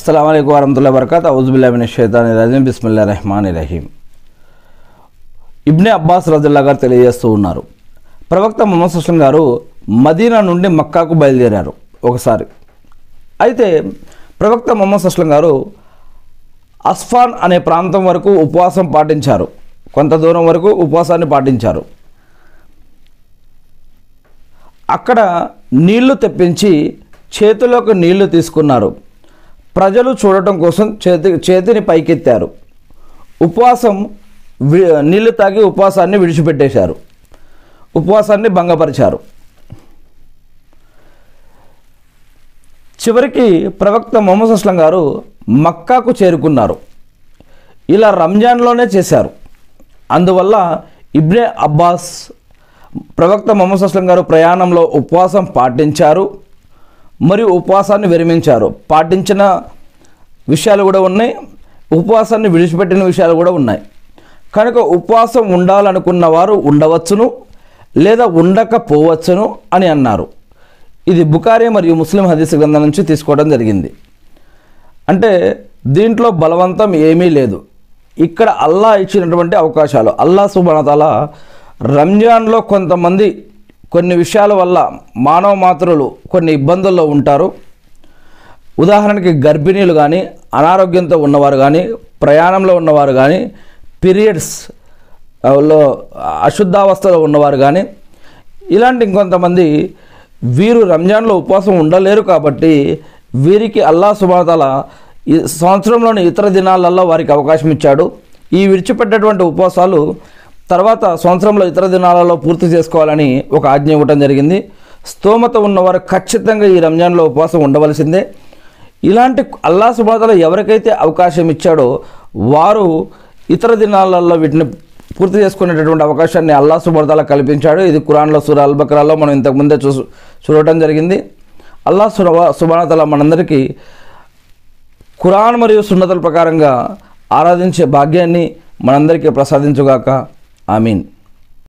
అస్సలాము అలైకుం వరహమతుల్లాహి వబరకాతుహు అవుజు బిల్లాహి మినష్ షైతానిర్ రజీం బిస్మిల్లాహిర్ రహ్మానిర్ రహీం. ఇబ్నే అబ్బాస్ రదియల్లాహు గారు తెలియజేస్తూ ఉన్నారు, ప్రవక్త ముహమ్మద్ సల్లల్లాహు అలైహి వసల్లం గారు మదీనా నుండి మక్కాకు బయలుదేరారు ఒకసారి. అయితే ప్రవక్త ముహమ్మద్ సల్లల్లాహు అలైహి వసల్లం గారు అస్ఫాన్ అనే ప్రాంతం వరకు ఉపవాసం పాటించారు. కొంత దూరం వరకు ఉపవాసాన్ని పాటించారు. అక్కడ నీళ్లు తెప్పించి చేతిలోకి నీళ్లు తీసుకున్నారు. ప్రజలు చూడటం కోసం చేతిని పైకెత్తారు. ఉపవాసం నీళ్లు తాగి ఉపవాసాన్ని విడిచిపెట్టేశారు. ఉపవాసాన్ని భంగపరిచారు. చివరికి ప్రవక్త ముహమ్మద్ సల్లల్లాహు అలైహి వసల్లం గారు మక్కాకు చేరుకున్నారు. ఇలా రంజాన్లోనే చేశారు. అందువల్ల ఇబ్నే అబ్బాస్ ప్రవక్త ముహమ్మద్ సల్లల్లాహు అలైహి వసల్లం గారు ప్రయాణంలో ఉపవాసం పాటించారు మరియు ఉపవాసాన్ని విరమించారు. పాటించిన విషయాలు కూడా ఉన్నాయి, ఉపవాసాన్ని విడిచిపెట్టిన విషయాలు కూడా ఉన్నాయి. కనుక ఉపవాసం ఉండాలనుకున్న వారు ఉండవచ్చును లేదా ఉండకపోవచ్చును అని అన్నారు. ఇది బుఖారీ మరియు ముస్లిం హదీస్ గ్రంథం నుంచి తీసుకోవడం జరిగింది. అంటే దీంట్లో బలవంతం ఏమీ లేదు. ఇక్కడ అల్లాహ్ ఇచ్చినటువంటి అవకాశాలు. అల్లాహ్ సుబ్హానహు వ తఆలా రంజాన్లో కొంతమంది కొన్ని విషయాల వల్ల మానవ మాతృలు కొన్ని ఇబ్బందుల్లో ఉంటారు. ఉదాహరణకి గర్భిణీలు కానీ, అనారోగ్యంతో ఉన్నవారు కానీ, ప్రయాణంలో ఉన్నవారు కానీ, పీరియడ్స్లో అశుద్ధావస్థలో ఉన్నవారు కానీ, ఇలాంటి ఇంకొంతమంది వీరు రంజాన్లో ఉపవాసం ఉండలేరు. కాబట్టి వీరికి అల్లాహ్ సుబ్హానహు వ తఆలా ఈ సంవత్సరంలోని ఇతర దినాలలో వారికి అవకాశం ఇచ్చాడు. ఈ విడిచిపెట్టేటువంటి ఉపవాసాలు తర్వాత సంవత్సరంలో ఇతర దినాలలో పూర్తి చేసుకోవాలని ఒక ఆజ్ఞ ఇవ్వటం జరిగింది. స్తోమత ఉన్నవారు ఖచ్చితంగా ఈ రంజాన్లో ఉపవాసం ఉండవలసిందే. ఇలాంటి అల్లాహ్ సుబ్హానహు వ తఆలా ఎవరికైతే అవకాశం ఇచ్చాడో వారు ఇతర దినాలలో వీటిని పూర్తి చేసుకునేటటువంటి అవకాశాన్ని అల్లాహ్ సుబ్హానహు వ తఆలా కల్పించాడు. ఇది ఖురాన్లో సూరా అల్ బకరాలో మనం ఇంతకుముందే చూడటం జరిగింది. అల్లాహ్ సుబ్హానహు వ తఆలా మనందరికీ ఖురాన్ మరియు సున్నతుల ప్రకారంగా ఆరాధించే భాగ్యాన్ని మనందరికీ ప్రసాదించుగాక. ఆమీన్.